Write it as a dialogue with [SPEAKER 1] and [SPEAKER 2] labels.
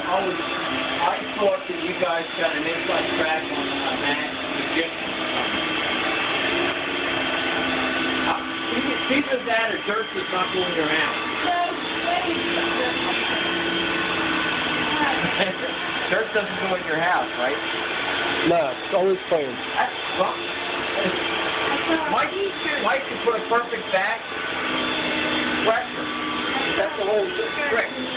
[SPEAKER 1] I thought that you guys got an inside track on Matt Egyptian. Either that or dirt does not go in your house. Dirt doesn't go in your house, right?
[SPEAKER 2] No, it's always clean.
[SPEAKER 1] Mike can put a perfect back pressure. That's the whole trick.